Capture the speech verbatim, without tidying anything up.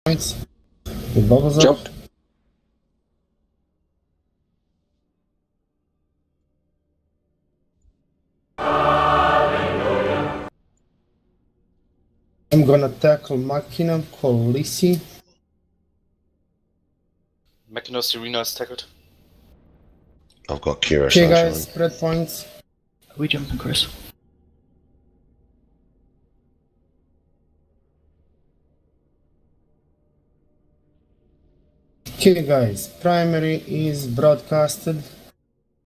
points. With bubbles up. Jumped. I'm gonna tackle Machina, call Lisi. Machina Serena is tackled. I've got Kira. Okay guys, spread points. Are we jumping, Chris? Okay guys, primary is broadcasted.